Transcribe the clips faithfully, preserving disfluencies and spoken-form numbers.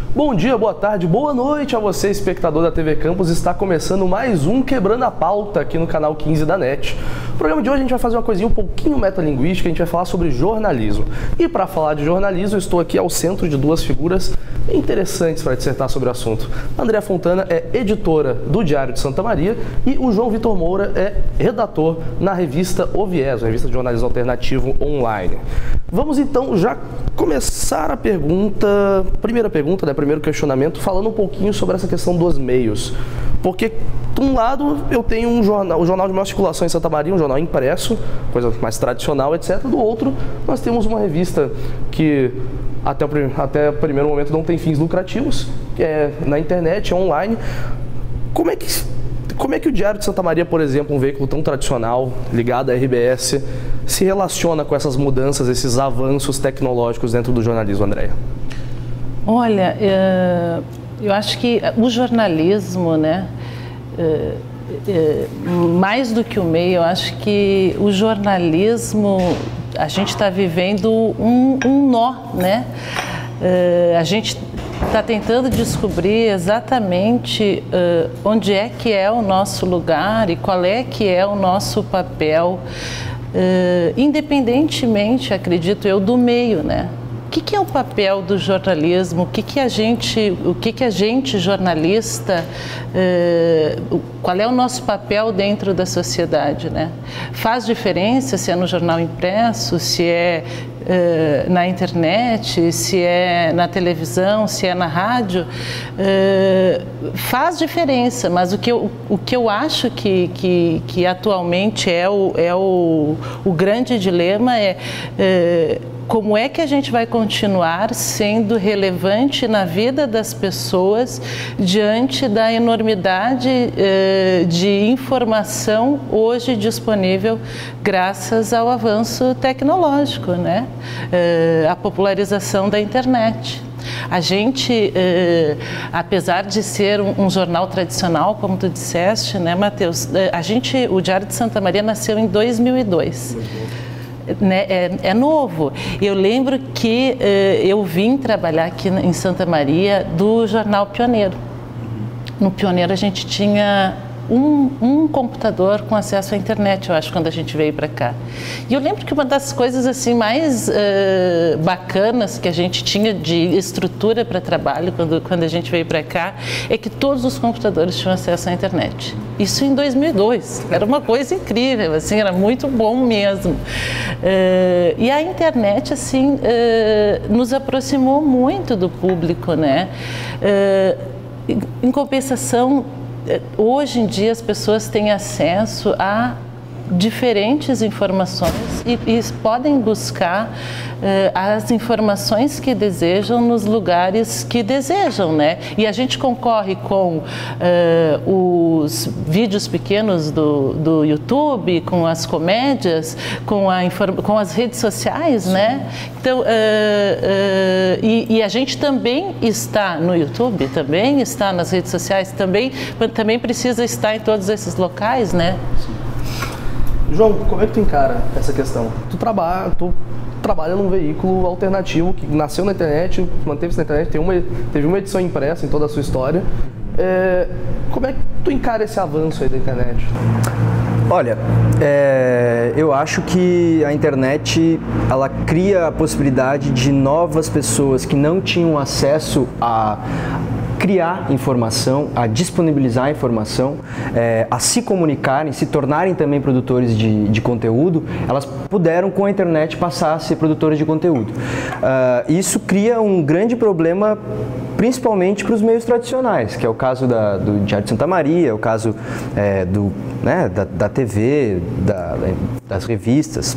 Bom dia, boa tarde, boa noite a você, espectador da T V Campus. Está começando mais um Quebrando a Pauta aqui no canal quinze da NET. No programa de hoje a gente vai fazer uma coisinha um pouquinho metalinguística, a gente vai falar sobre jornalismo. E para falar de jornalismo, eu estou aqui ao centro de duas figuras interessantes para dissertar sobre o assunto. A Andréa Fontana é editora do Diário de Santa Maria e o João Vitor Moura é redator na revista O Viés, a revista de jornalismo alternativo online. Vamos então já começar a pergunta, primeira pergunta, né, primeiro questionamento, falando um pouquinho sobre essa questão dos meios. Porque, de um lado, eu tenho um jornal, o jornal de maior circulação em Santa Maria, um jornal impresso, coisa mais tradicional, etcétera. Do outro, nós temos uma revista que até o, até o primeiro momento não tem fins lucrativos, que é na internet, é online. Como é que, como é que o Diário de Santa Maria, por exemplo, um veículo tão tradicional, ligado à R B S, se relaciona com essas mudanças, esses avanços tecnológicos dentro do jornalismo, Andréa? Olha, eu acho que o jornalismo, né, mais do que o meio, eu acho que o jornalismo, a gente está vivendo um, um nó, né? A gente está tentando descobrir exatamente onde é que é o nosso lugar e qual é que é o nosso papel, independentemente, acredito eu, do meio, né? O que, que é o papel do jornalismo? O que, que a gente, o que, que a gente jornalista, eh, qual é o nosso papel dentro da sociedade, né? Faz diferença se é no jornal impresso, se é eh, na internet, se é na televisão, se é na rádio? Eh, faz diferença, mas o que eu, o que eu acho que, que, que atualmente é o, é o, o grande dilema é... Eh, como é que a gente vai continuar sendo relevante na vida das pessoas diante da enormidade eh, de informação hoje disponível graças ao avanço tecnológico, né? Eh, a popularização da internet. A gente, eh, apesar de ser um, um jornal tradicional, como tu disseste, né, Matheus? A gente, o Diário de Santa Maria nasceu em dois mil e dois. Né, é, é novo. Eu lembro que eh, eu vim trabalhar aqui em Santa Maria do jornal Pioneiro. No Pioneiro a gente tinha um, um computador com acesso à internet, eu acho, quando a gente veio para cá. E eu lembro que uma das coisas assim mais uh, bacanas que a gente tinha de estrutura para trabalho quando, quando a gente veio para cá é que todos os computadores tinham acesso à internet. Isso em dois mil e dois. Era uma coisa incrível, assim, era muito bom mesmo. Uh, e a internet, assim, uh, nos aproximou muito do público, né? Uh, em compensação, hoje em dia as pessoas têm acesso a diferentes informações e, e podem buscar uh, as informações que desejam nos lugares que desejam, né? E a gente concorre com uh, os vídeos pequenos do, do YouTube, com as comédias, com, a com as redes sociais, né? Então, uh, uh, e, e a gente também está no YouTube, também está nas redes sociais, também, também precisa estar em todos esses locais, né? João, como é que tu encara essa questão? Tu trabalha, tu trabalha num veículo alternativo que nasceu na internet, manteve-se na internet, tem uma, teve uma edição impressa em toda a sua história. É, como é que tu encara esse avanço aí da internet? Olha, é, eu acho que a internet, ela cria a possibilidade de novas pessoas que não tinham acesso a criar informação, a disponibilizar informação, é, a se comunicarem, se tornarem também produtores de, de conteúdo, elas puderam com a internet passar a ser produtores de conteúdo. Uh, isso cria um grande problema principalmente para os meios tradicionais, que é o caso da, do Diário de Santa Maria, é o caso é, do, né, da, da T V, da, das revistas.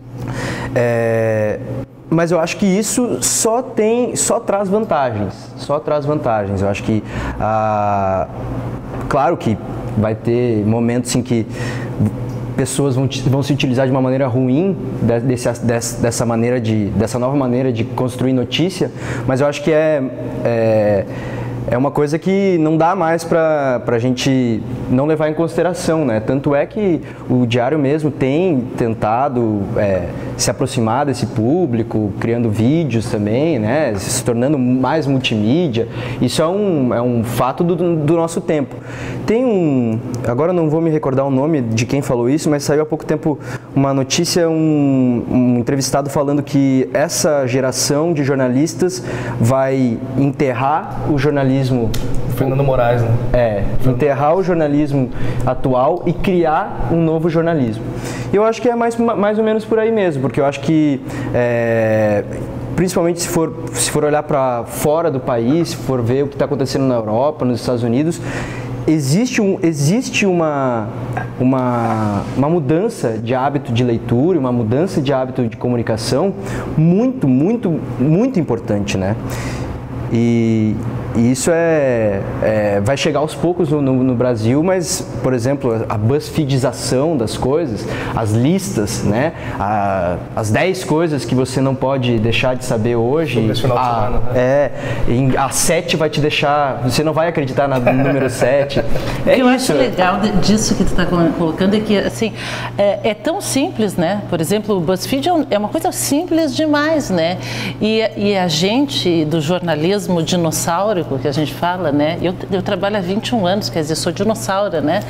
É, Mas eu acho que isso só tem, só traz vantagens, só traz vantagens. Eu acho que, ah, claro que vai ter momentos em que pessoas vão, vão se utilizar de uma maneira ruim desse, dessa, dessa maneira de, dessa nova maneira de construir notícia, mas eu acho que é, é É uma coisa que não dá mais para a gente não levar em consideração, né? Tanto é que o Diário mesmo tem tentado é, se aproximar desse público, criando vídeos também, né, se tornando mais multimídia. Isso é um, é um fato do, do nosso tempo. Tem um, agora não vou me recordar o nome de quem falou isso, mas saiu há pouco tempo uma notícia, um, um entrevistado falando que essa geração de jornalistas vai enterrar o jornalismo... Fernando Moraes, né? É, enterrar o jornalismo atual e criar um novo jornalismo. Eu acho que é mais, mais ou menos por aí mesmo, porque eu acho que, é, principalmente se for, se for olhar para fora do país, se for ver o que está acontecendo na Europa, nos Estados Unidos, existe, um, existe uma, uma, uma mudança de hábito de leitura, uma mudança de hábito de comunicação muito, muito, muito importante, né? E, e isso é, é, vai chegar aos poucos no, no, no Brasil, mas, por exemplo, a BuzzFeedização das coisas, as listas, né? A, as dez coisas que você não pode deixar de saber hoje. Esse final de a, semana, né? É, em, a sete vai te deixar, você não vai acreditar na, no número sete. É o que eu isso. acho legal disso que tu está colocando é que, assim, é, é tão simples, né? Por exemplo, o BuzzFeed é uma coisa simples demais, né? E, e a gente do jornalismo dinossauro, que a gente fala, né? Eu, eu trabalho há vinte e um anos, quer dizer, sou dinossauro, né?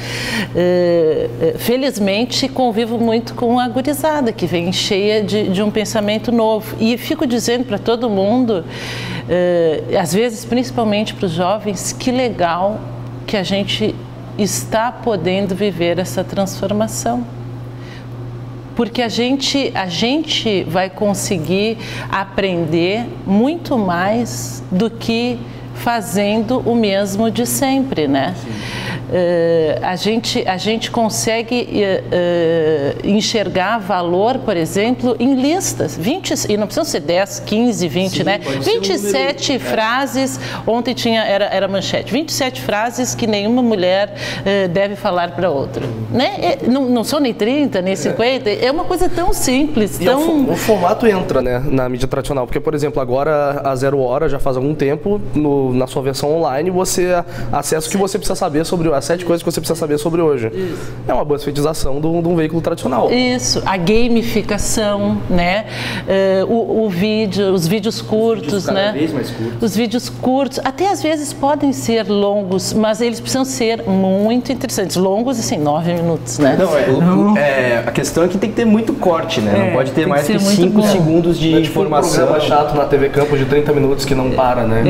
Uh, felizmente convivo muito com a gurizada, que vem cheia de, de um pensamento novo. E fico dizendo para todo mundo, uh, às vezes principalmente para os jovens, que legal que a gente está podendo viver essa transformação. Porque a gente, a gente vai conseguir aprender muito mais do que fazendo o mesmo de sempre, né? Uh, a, gente, a gente consegue uh, uh, enxergar valor, por exemplo, em listas, vinte, e não precisam ser dez, quinze, vinte, sim, né? vinte e sete um número, frases, é. Ontem tinha, era, era manchete, vinte e sete frases que nenhuma mulher uh, deve falar para outra. Né? É, não, não são nem trinta, nem cinquenta, é, é uma coisa tão simples, e tão... O, o formato entra, né, na mídia tradicional, porque, por exemplo, agora a Zero Hora, já faz algum tempo, no, na sua versão online, você acessa o que você precisa saber sobre as sete coisas que você precisa saber sobre hoje. Isso. É uma BuzzFeedização de um, de um veículo tradicional. Isso, a gamificação, né? Uh, o, o vídeo, os vídeos curtos, os vídeos cada né? vez mais curtos. Os vídeos curtos, até às vezes podem ser longos, mas eles precisam ser muito interessantes. Longos, assim, nove minutos, né? Não, é, o, é, a questão é que tem que ter muito corte, né? É, não pode ter mais que cinco segundos de é tipo informação. Um programa chato na T V Campos de trinta minutos que não para, né?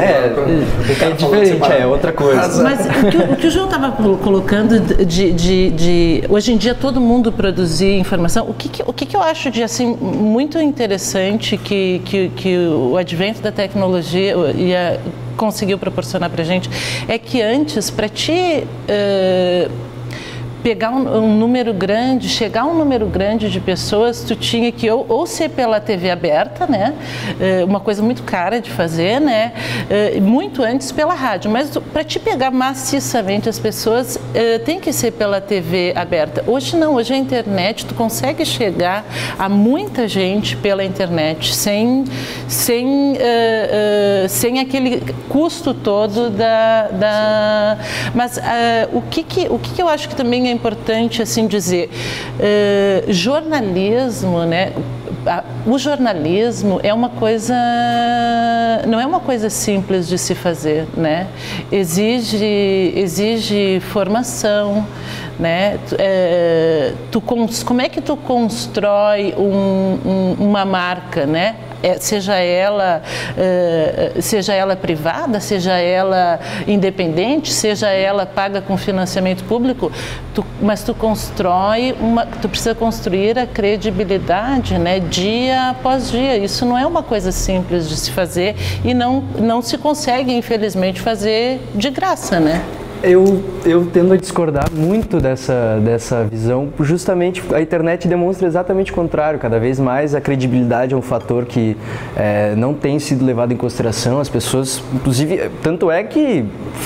É, é, é diferente, é outra coisa. Mas o que, o que o João estava colocando de, de, de... Hoje em dia todo mundo produzir informação. O que, que, o que, que eu acho de assim, muito interessante que, que, que o advento da tecnologia ia, conseguiu proporcionar para a gente é que antes, para ti... Uh, pegar um, um número grande, chegar a um número grande de pessoas, tu tinha que ou, ou ser pela T V aberta, né? Uh, uma coisa muito cara de fazer, né? Uh, muito antes pela rádio, mas para te pegar maciçamente as pessoas, uh, tem que ser pela T V aberta. Hoje não, hoje a internet, tu consegue chegar a muita gente pela internet, sem, sem, uh, uh, sem aquele custo todo da... da... Mas uh, o, que, que, o que, que eu acho que também é importante assim dizer, uh, jornalismo, né? O jornalismo é uma coisa, não é uma coisa simples de se fazer, né? Exige, exige formação, né? É, tu, como é que tu constrói um, um, uma marca, né? É, seja ela uh, seja ela privada, seja ela independente, seja ela paga com financiamento público, tu, mas tu constrói uma, tu precisa construir a credibilidade, né, dia após dia. Isso não é uma coisa simples de se fazer e não, não se consegue, infelizmente, fazer de graça, né? Eu, eu tendo a discordar muito dessa, dessa visão, justamente a internet demonstra exatamente o contrário. Cada vez mais a credibilidade é um fator que é, não tem sido levado em consideração. As pessoas, inclusive, tanto é que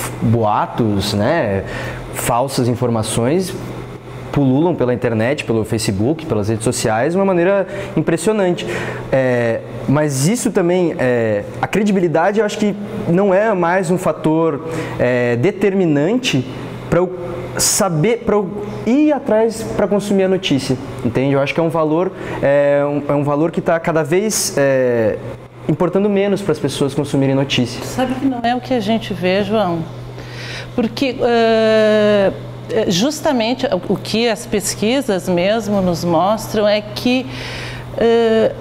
boatos, né, falsas informações pululam pela internet, pelo Facebook, pelas redes sociais, de uma maneira impressionante. É, mas isso também, é, a credibilidade eu acho que não é mais um fator é, determinante para eu saber, para eu ir atrás para consumir a notícia, entende? Eu acho que é um valor, é um, é um valor que está cada vez é, importando menos para as pessoas consumirem notícias. Sabe que não é o que a gente vê, João? Porque uh, justamente o que as pesquisas mesmo nos mostram é que uh,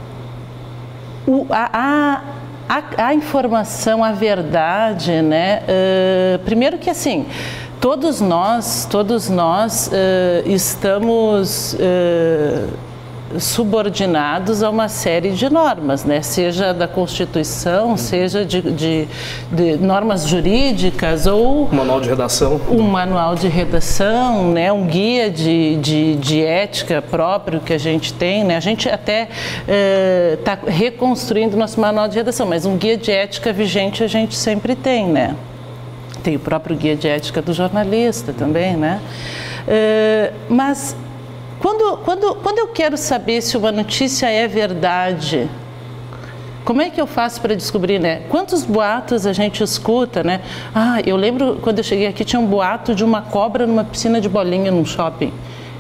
o, a, a, a informação, a verdade, né? Uh, primeiro que assim, todos nós, todos nós uh, estamos uh, subordinados a uma série de normas, né? Seja da Constituição, seja de, de, de normas jurídicas ou... Um manual de redação. Um manual de redação, né? Um guia de, de, de ética próprio que a gente tem, né? A gente até está uh, reconstruindo nosso manual de redação, mas um guia de ética vigente a gente sempre tem, né? Tem o próprio guia de ética do jornalista também, né? Uh, mas... Quando, quando, quando eu quero saber se uma notícia é verdade, como é que eu faço para descobrir, né? Quantos boatos a gente escuta, né? Ah, eu lembro quando eu cheguei aqui tinha um boato de uma cobra numa piscina de bolinha num shopping.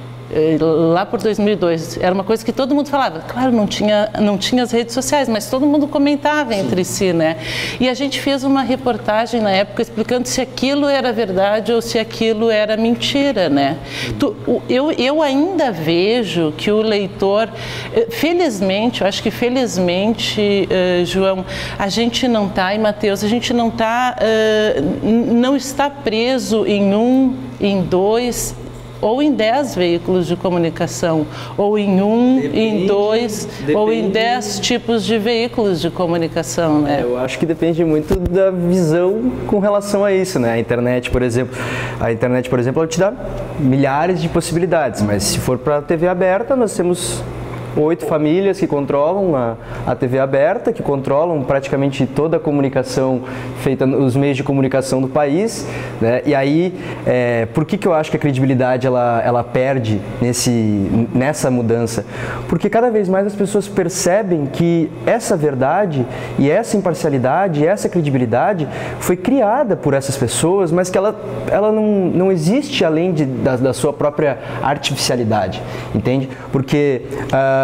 Lá por dois mil e dois, era uma coisa que todo mundo falava. Claro, não tinha, não tinha as redes sociais, mas todo mundo comentava entre si, né? E a gente fez uma reportagem na época explicando se aquilo era verdade ou se aquilo era mentira, né? Tu, eu, eu ainda vejo que o leitor, felizmente, eu acho que felizmente, uh, João, a gente não está, e Matheus, a gente não está, uh, não está preso em um, em dois, ou em dez veículos de comunicação, ou em um, depende, em dois, depende, ou em dez tipos de veículos de comunicação, né? É, eu acho que depende muito da visão com relação a isso, né? A internet, por exemplo, a internet, por exemplo, ela te dá milhares de possibilidades, mas se for para a T V aberta, nós temos oito famílias que controlam a, a T V aberta, que controlam praticamente toda a comunicação feita nos meios de comunicação do país, né? E aí, é, por que que eu acho que a credibilidade ela, ela perde nesse, nessa mudança? Porque cada vez mais as pessoas percebem que essa verdade e essa imparcialidade, essa credibilidade foi criada por essas pessoas, mas que ela, ela não, não existe além de, da, da sua própria artificialidade, entende? Porque uh,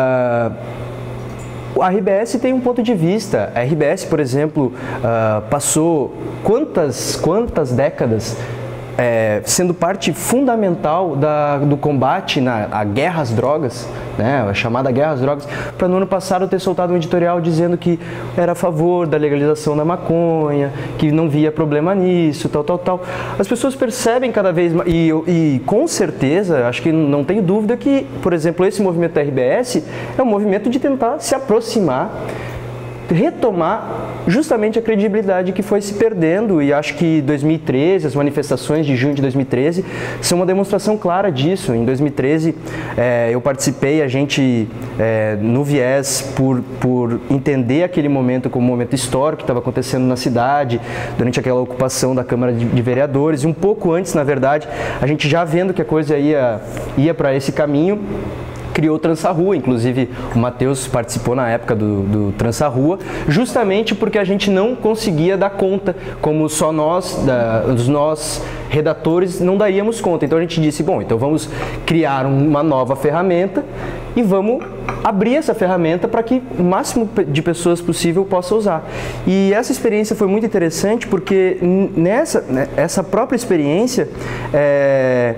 a R B S tem um ponto de vista. A R B S, por exemplo, uh, passou quantas, quantas décadas é, sendo parte fundamental da, do combate na a guerra às drogas, né, a chamada guerra às drogas, para no ano passado ter soltado um editorial dizendo que era a favor da legalização da maconha, que não via problema nisso, tal, tal, tal. As pessoas percebem cada vez mais, e, e com certeza, acho que não tenho dúvida que, por exemplo, esse movimento da R B S é um movimento de tentar se aproximar, retomar justamente a credibilidade que foi se perdendo, e acho que dois mil e treze, as manifestações de junho de dois mil e treze são uma demonstração clara disso. Em dois mil e treze é, eu participei, a gente é, no viés por, por entender aquele momento como um momento histórico que estava acontecendo na cidade, durante aquela ocupação da Câmara de, de Vereadores, e um pouco antes, na verdade, a gente já vendo que a coisa ia, ia para esse caminho, criou o Transa Rua, inclusive o Matheus participou na época do, do Transa Rua, justamente porque a gente não conseguia dar conta, como só nós, da, os nós redatores, não daríamos conta. Então a gente disse, bom, então vamos criar uma nova ferramenta e vamos abrir essa ferramenta para que o máximo de pessoas possível possa usar. E essa experiência foi muito interessante porque nessa né, essa própria experiência, é,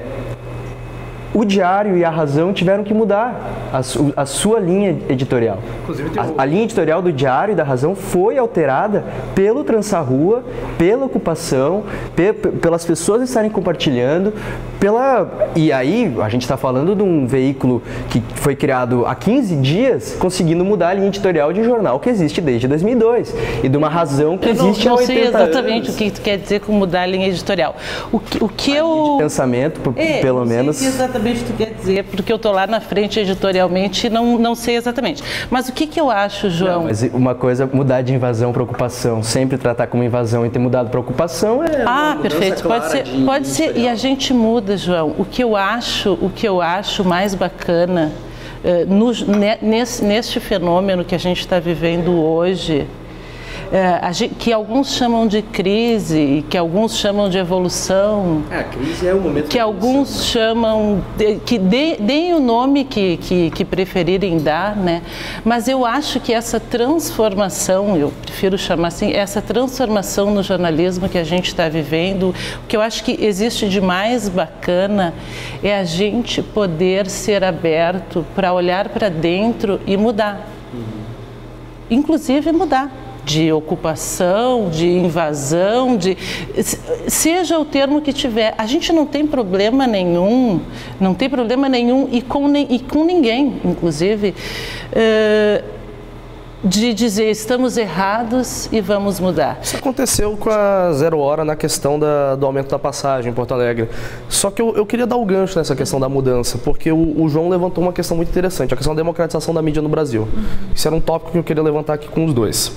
o Diário e a Razão tiveram que mudar a, su, a sua linha editorial. Inclusive, tem a, a linha editorial do Diário e da Razão foi alterada pelo Transa Rua, pela ocupação, pe, pelas pessoas estarem compartilhando, pela... E aí, a gente está falando de um veículo que foi criado há quinze dias, conseguindo mudar a linha editorial de um jornal que existe desde dois mil e dois, e de uma razão que eu existe há oitenta anos. Eu não sei exatamente o que tu quer dizer com mudar a linha editorial. O que, o que a eu... linha de pensamento, é, pelo não menos... Sei exatamente o que tu quer dizer, porque eu estou lá na frente editorialmente e não, não sei exatamente. Mas o que, que eu acho, João? Não, mas uma coisa, mudar de invasão para ocupação, sempre tratar como invasão e ter mudado para ocupação é Ah, perfeito, pode ser, pode ser, e a gente muda, João. O que eu acho, o que eu acho mais bacana uh, no, nesse, neste fenômeno que a gente está vivendo hoje é, a gente, que alguns chamam de crise, que alguns chamam de evolução. É, a crise é o momento que alguns né? chamam, de, que de, deem o nome que, que, que preferirem dar, né? Mas eu acho que essa transformação, eu prefiro chamar assim, essa transformação no jornalismo que a gente está vivendo, o que eu acho que existe de mais bacana é a gente poder ser aberto para olhar para dentro e mudar. Uhum. Inclusive mudar de ocupação, de invasão, de seja o termo que tiver. A gente não tem problema nenhum, não tem problema nenhum e com, e com ninguém, inclusive, uh, de dizer estamos errados e vamos mudar. Isso aconteceu com a Zero Hora na questão da, do aumento da passagem em Porto Alegre. Só que eu, eu queria dar o gancho nessa questão da mudança, porque o, o João levantou uma questão muito interessante, a questão da democratização da mídia no Brasil. Uhum. Isso era um tópico que eu queria levantar aqui com os dois.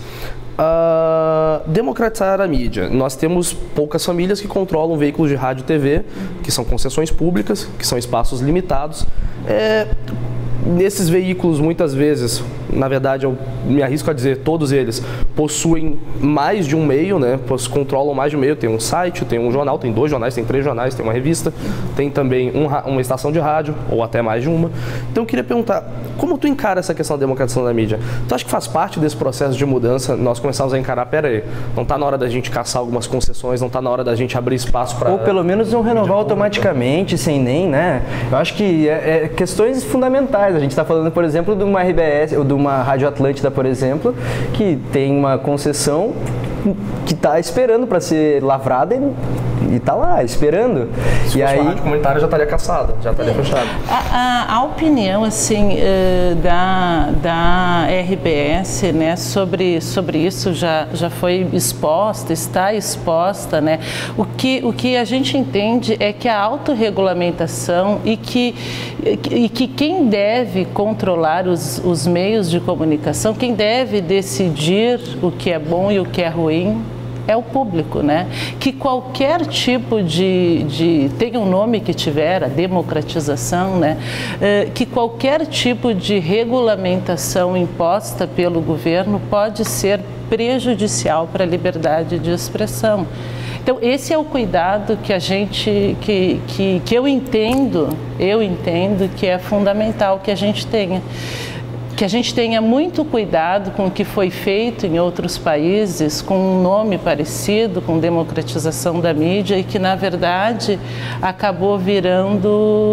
Uh, democratizar a mídia. Nós temos poucas famílias que controlam veículos de rádio e T V, que são concessões públicas, que são espaços limitados. É, nesses veículos, muitas vezes, na verdade, eu me arrisco a dizer, todos eles possuem mais de um meio, né? Controlam mais de um meio. Tem um site, tem um jornal, tem dois jornais, tem três jornais, tem uma revista, tem também um, uma estação de rádio, ou até mais de uma. Então eu queria perguntar, como tu encara essa questão da democratização da mídia? Tu acha que faz parte desse processo de mudança? Nós começamos a encarar, pera aí, não está na hora da gente caçar algumas concessões, não está na hora da gente abrir espaço para... Ou pelo menos não renovar automaticamente, sem nem, né? Eu acho que é, é questões fundamentais. A gente está falando, por exemplo, de uma R B S, ou de uma Rádio Atlântida, por exemplo, que tem uma concessão que está esperando para ser lavrada e está lá, esperando. Se e fosse aí a rádio comunitária já estaria caçada, já estaria fechada. A, a, a opinião, assim, da, da R B S, né, sobre, sobre isso já, já foi exposta, está exposta, né? O que, o que a gente entende é que a autorregulamentação e que, e que quem deve controlar os, os meios de comunicação, quem deve decidir o que é bom e o que é ruim, é o público, né? Que qualquer tipo de, de tenha um nome que tiver, a democratização, né? Que qualquer tipo de regulamentação imposta pelo governo pode ser prejudicial para a liberdade de expressão. Então, esse é o cuidado que a gente, que, que, que eu entendo, eu entendo que é fundamental que a gente tenha. Que a gente tenha muito cuidado com o que foi feito em outros países, com um nome parecido, com democratização da mídia, e que, na verdade, acabou virando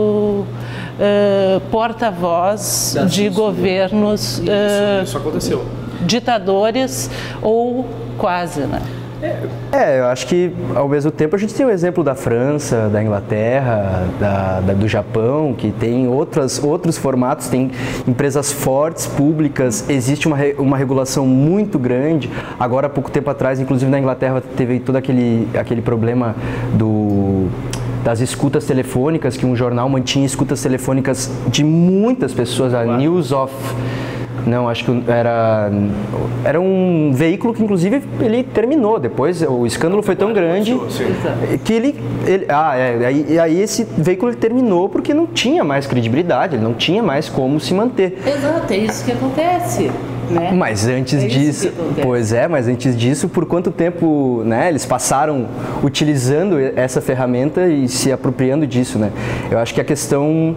uh, porta-voz de governos, isso, uh, isso aconteceu. ditadores ou quase, né? É, eu acho que ao mesmo tempo a gente tem o exemplo da França, da Inglaterra, da, da, do Japão, que tem outras, outros formatos, tem empresas fortes, públicas, existe uma, uma regulação muito grande. Agora, há pouco tempo atrás, inclusive na Inglaterra, teve todo aquele, aquele problema do... das escutas telefônicas, que um jornal mantinha escutas telefônicas de muitas pessoas, a News of... Não, acho que era, era um veículo que, inclusive, ele terminou. Depois, o escândalo foi tão grande que ele... ele ah, é, aí, aí esse veículo ele terminou porque não tinha mais credibilidade, ele não tinha mais como se manter. Exato, é isso que acontece. Né? Mas antes é disso, pois é, mas antes disso, por quanto tempo, né, eles passaram utilizando essa ferramenta e se apropriando disso, né? Eu acho que a questão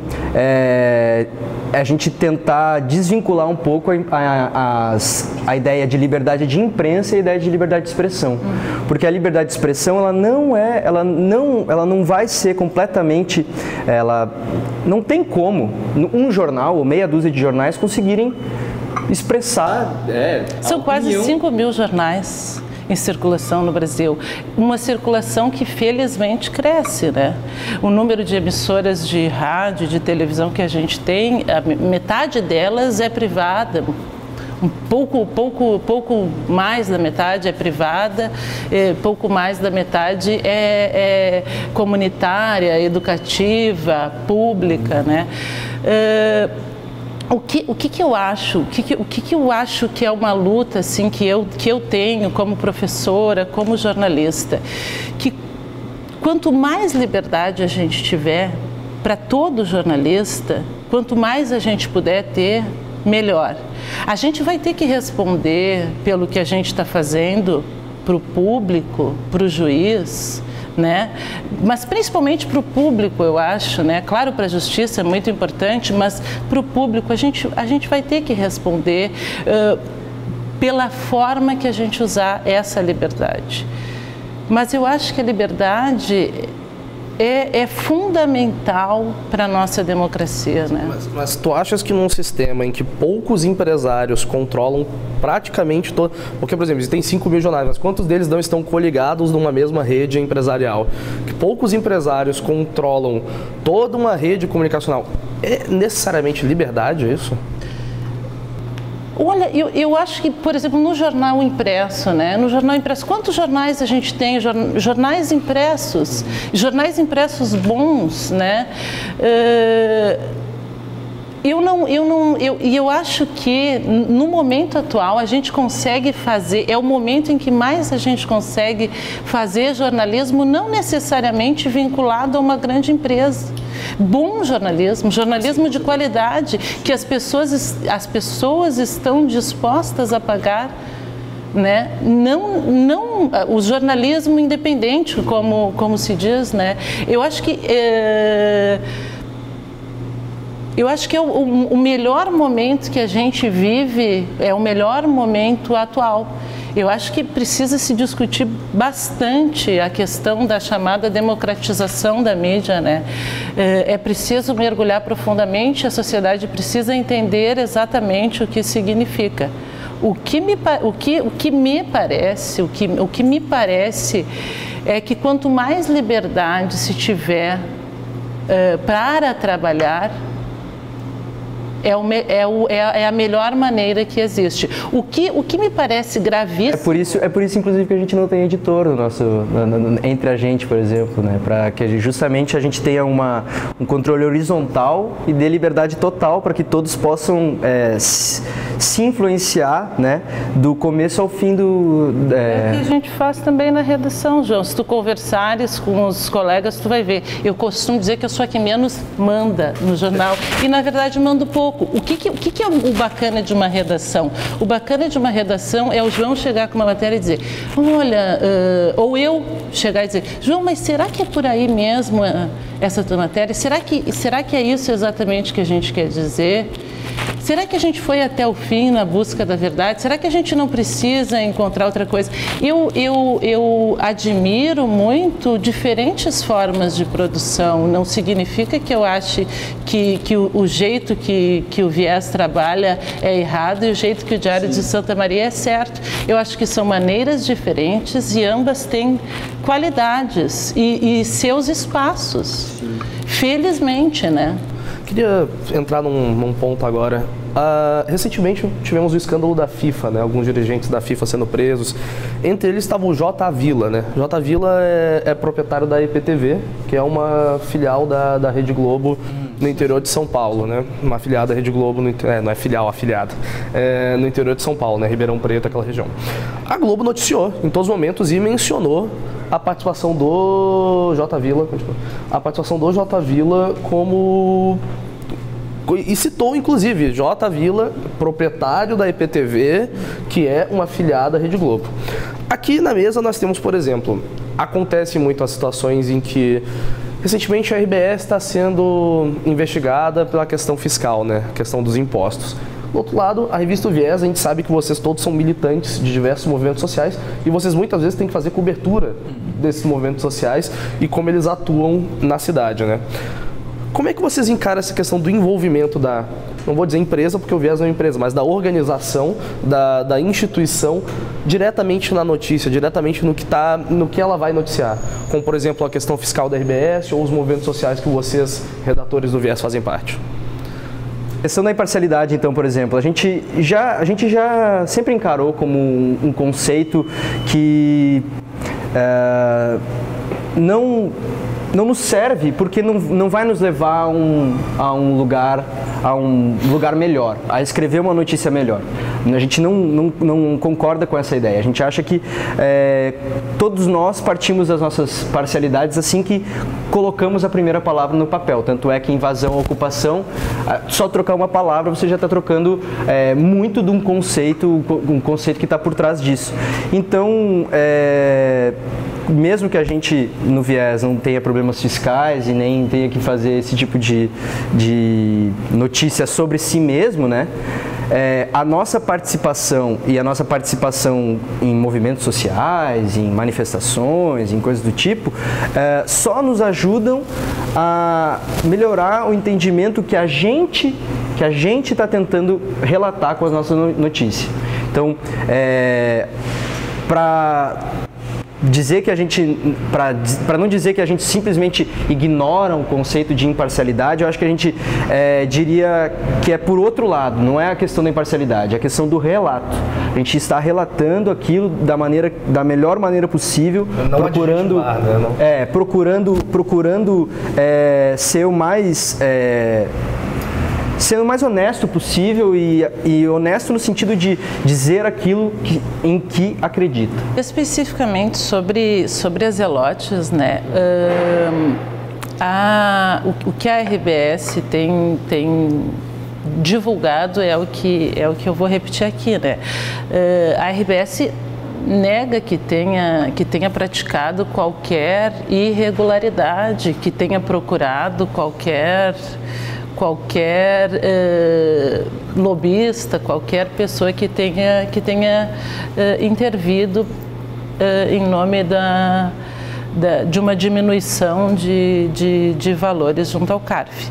é, é a gente tentar desvincular um pouco a, a, a, a ideia de liberdade de imprensa e a ideia de liberdade de expressão, uhum. Porque a liberdade de expressão ela não é, ela não, ela não vai ser completamente, ela não tem como um jornal ou meia dúzia de jornais conseguirem expressar. É, São quase cinco mil jornais em circulação no Brasil. Uma circulação que felizmente cresce, né? O número de emissoras de rádio, de televisão que a gente tem, a metade delas é privada. Um pouco, pouco, pouco mais da metade é privada, é, pouco mais da metade é, é comunitária, educativa, pública, né? É, O que, o que, que eu acho, o, que, que, o que, que eu acho que é uma luta assim, que, eu, que eu tenho como professora, como jornalista, que quanto mais liberdade a gente tiver para todo jornalista, quanto mais a gente puder ter, melhor. A gente vai ter que responder pelo que a gente está fazendo para o público, para o juiz, né? Mas principalmente para o público, eu acho, né? Claro, para a justiça é muito importante, mas para o público a gente, a gente vai ter que responder uh, pela forma que a gente usar essa liberdade. Mas eu acho que a liberdade é, é fundamental para a nossa democracia, né? Mas, mas tu achas que num sistema em que poucos empresários controlam praticamente todo... Porque, por exemplo, existem cinco mil jornais, mas quantos deles não estão coligados numa mesma rede empresarial? Que poucos empresários controlam toda uma rede comunicacional. É necessariamente liberdade isso? Olha, eu, eu acho que, por exemplo, no jornal impresso, né? No jornal impresso, quantos jornais a gente tem? Jornais impressos, jornais impressos bons, né? Uh, eu não, eu não, eu, eu acho que no momento atual a gente consegue fazer, é o momento em que mais a gente consegue fazer jornalismo não necessariamente vinculado a uma grande empresa. Bom jornalismo, jornalismo de qualidade, que as pessoas, as pessoas estão dispostas a pagar, né? Não, não o jornalismo independente, como, como se diz, né? Eu acho que é, eu acho que é o, o melhor momento que a gente vive, é o melhor momento atual. Eu acho que precisa se discutir bastante a questão da chamada democratização da mídia, né? É preciso mergulhar profundamente, a sociedade precisa entender exatamente o que significa. O que me, o que, o que me parece, o que, o que me parece é que quanto mais liberdade se tiver uh, para trabalhar, É, o, é, o, é a melhor maneira que existe. O que, o que me parece gravíssimo... É por isso, é por isso inclusive, que a gente não tem editor no nosso, no, no, entre a gente, por exemplo, né? Para que justamente a gente tenha uma, um controle horizontal e dê liberdade total para que todos possam é, se, se influenciar, né? Do começo ao fim do... É... é o que a gente faz também na redação, João. Se tu conversares com os colegas, tu vai ver. Eu costumo dizer que eu sou a que menos manda no jornal e, na verdade, mando pouco. O que, que, o que, que é o bacana de uma redação? O bacana de uma redação é o João chegar com uma matéria e dizer, olha, uh, ou eu chegar e dizer, João, mas será que é por aí mesmo uh, essa tua matéria? Será que, será que é isso exatamente que a gente quer dizer? Será que a gente foi até o fim na busca da verdade? Será que a gente não precisa encontrar outra coisa? Eu, eu, eu admiro muito diferentes formas de produção. Não significa que eu ache que, que o, o jeito que, que o Viés trabalha é errado e o jeito que o Diário Sim. de Santa Maria é certo. Eu acho que são maneiras diferentes e ambas têm qualidades e, e seus espaços. Sim. Felizmente, né? Queria entrar num, num ponto agora. Uh, recentemente tivemos o escândalo da FIFA, né? Alguns dirigentes da FIFA sendo presos. Entre eles estava o J. Avila, né? J. Avila é, é proprietário da E P T V, que é uma filial da, da Rede Globo no interior de São Paulo, né? Uma afiliada da Rede Globo, no, é, não é filial, afiliada, é, no interior de São Paulo, né? Ribeirão Preto, aquela região. A Globo noticiou em todos os momentos e mencionou a participação do J. Avila, a participação do J. Avila como... E citou, inclusive, J. Avila, proprietário da E P T V, que é uma afiliada da Rede Globo. Aqui na mesa nós temos, por exemplo, acontece muito as situações em que, recentemente, a R B S está sendo investigada pela questão fiscal, né? A questão dos impostos. Do outro lado, a revista O Viés, a gente sabe que vocês todos são militantes de diversos movimentos sociais e vocês muitas vezes têm que fazer cobertura desses movimentos sociais e como eles atuam na cidade, né? Como é que vocês encaram essa questão do envolvimento da, não vou dizer empresa, porque o Viés não é empresa, mas da organização, da, da instituição, diretamente na notícia, diretamente no que, tá, no que ela vai noticiar? Como, por exemplo, a questão fiscal da R B S ou os movimentos sociais que vocês, redatores do Viés, fazem parte? A questão da imparcialidade, então, por exemplo, a gente já, a gente já sempre encarou como um, um conceito que é, não... não nos serve porque não, não vai nos levar a um, a um lugar a um lugar melhor, a escrever uma notícia melhor. A gente não, não, não concorda com essa ideia. A gente acha que é, todos nós partimos das nossas parcialidades assim que colocamos a primeira palavra no papel. Tanto é que invasão, ocupação, só trocar uma palavra você já está trocando é, muito de um conceito, um conceito que está por trás disso. Então, é, mesmo que a gente no Viés não tenha problemas fiscais e nem tenha que fazer esse tipo de, de notícia sobre si mesmo, né? É, a nossa participação e a nossa participação em movimentos sociais, em manifestações, em coisas do tipo, é, só nos ajudam a melhorar o entendimento que a gente que a gente está tentando relatar com as nossas notícias. Então, é, para dizer que a gente, para não dizer que a gente simplesmente ignora o conceito de imparcialidade, eu acho que a gente é, diria que é por outro lado, não é a questão da imparcialidade, é a questão do relato. A gente está relatando aquilo da maneira, da melhor maneira possível, não procurando, né, não? É, procurando, procurando é, ser o mais é, sendo o mais honesto possível e, e honesto no sentido de dizer aquilo que, em que acredita. Especificamente sobre, sobre as Zelotes, né? Um, a, o, o que a R B S tem, tem divulgado é o, que, é o que eu vou repetir aqui, né? Uh, a R B S nega que tenha, que tenha praticado qualquer irregularidade, que tenha procurado qualquer... qualquer eh, lobista, qualquer pessoa que tenha, que tenha eh, intervido eh, em nome da, da, de uma diminuição de, de, de valores junto ao CARF.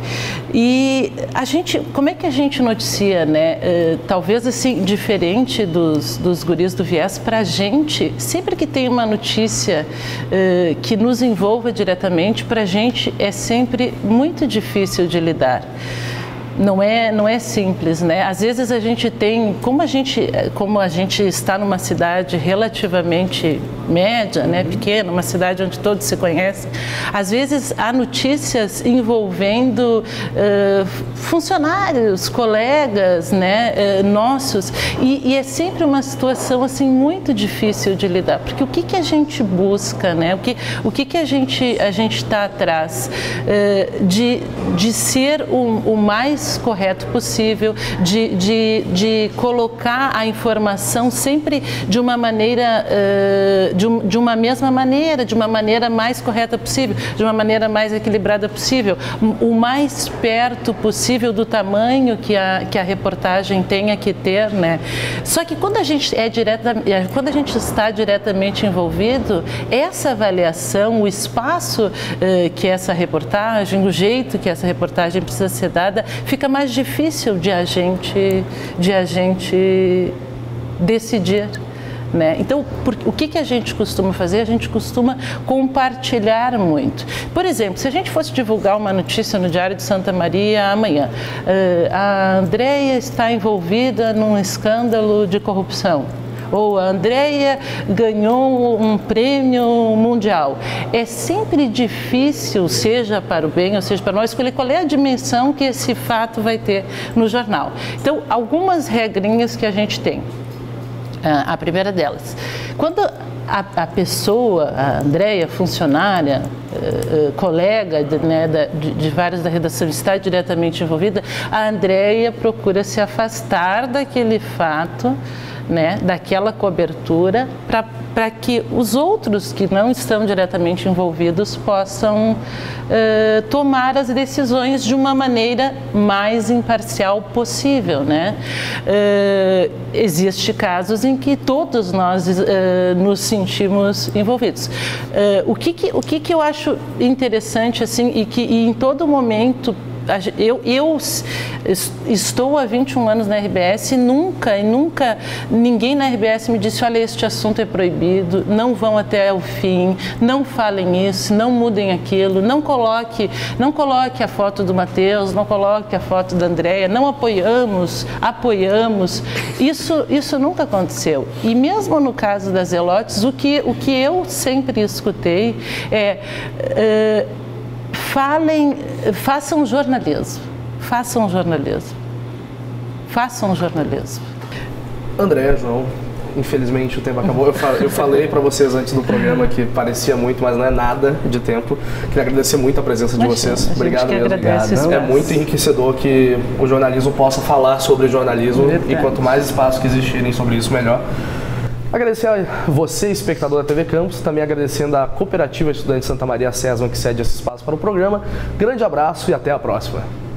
E a gente, como é que a gente noticia, né? Eh, talvez assim, diferente dos, dos guris do Viés, para a gente, sempre que tem uma notícia eh, que nos envolva diretamente, para a gente é sempre muito difícil de lidar. Não é, não é simples, né? Às vezes a gente tem, como a gente, como a gente está numa cidade relativamente média, né, pequena, uma cidade onde todos se conhecem, às vezes há notícias envolvendo uh, funcionários, colegas, né, uh, nossos, e, e é sempre uma situação assim muito difícil de lidar, porque o que que a gente busca, né? O que o que que a gente a gente está atrás uh, de de ser o, o mais correto possível, de, de, de colocar a informação sempre de uma maneira, uh, de, um, de uma mesma maneira, de uma maneira mais correta possível, de uma maneira mais equilibrada possível, o mais perto possível do tamanho que a, que a reportagem tenha que ter, né? Só que quando a gente é direta, quando a gente está diretamente envolvido, essa avaliação, o espaço uh, que essa reportagem, o jeito que essa reportagem precisa ser dada, fica mais difícil de a gente, de a gente decidir, né? Então, por, o que que a gente costuma fazer? A gente costuma compartilhar muito. Por exemplo, se a gente fosse divulgar uma notícia no Diário de Santa Maria amanhã, uh, a Andréia está envolvida num escândalo de corrupção, ou a Andréia ganhou um prêmio mundial. É sempre difícil, seja para o bem ou seja para nós, escolher qual é a dimensão que esse fato vai ter no jornal. Então, algumas regrinhas que a gente tem. A primeira delas, quando a, a pessoa, a Andréia, funcionária, uh, uh, colega de, né, da, de, de várias da redação, está diretamente envolvida, a Andréia procura se afastar daquele fato, né, daquela cobertura, para que os outros que não estão diretamente envolvidos possam uh, tomar as decisões de uma maneira mais imparcial possível, né? Uh, Existem casos em que todos nós uh, nos sentimos envolvidos. Uh, o que que, o que que eu acho interessante, assim, e que e em todo momento Eu, eu estou há vinte e um anos na R B S e nunca, e nunca ninguém na R B S me disse: olha, este assunto é proibido, não vão até o fim, não falem isso, não mudem aquilo, não coloque, não coloque a foto do Matheus, não coloque a foto da Andréia, não apoiamos, apoiamos. Isso, isso nunca aconteceu. E mesmo no caso das Zelotes, o que, o que eu sempre escutei é... é falem, façam jornalismo, façam jornalismo. Façam jornalismo. André, João, infelizmente o tempo acabou. Eu, fa eu falei para vocês antes do programa que parecia muito, mas não é nada de tempo. Queria agradecer muito a presença de Imagina, vocês. Obrigado mesmo. Obrigado. É muito enriquecedor que o jornalismo possa falar sobre jornalismo. Verdade. E quanto mais espaços que existirem sobre isso, melhor. Agradecer a você, espectador da T V Campus, também agradecendo a Cooperativa Estudante Santa Maria Sesma, que cede esse espaço para o programa. Grande abraço e até a próxima.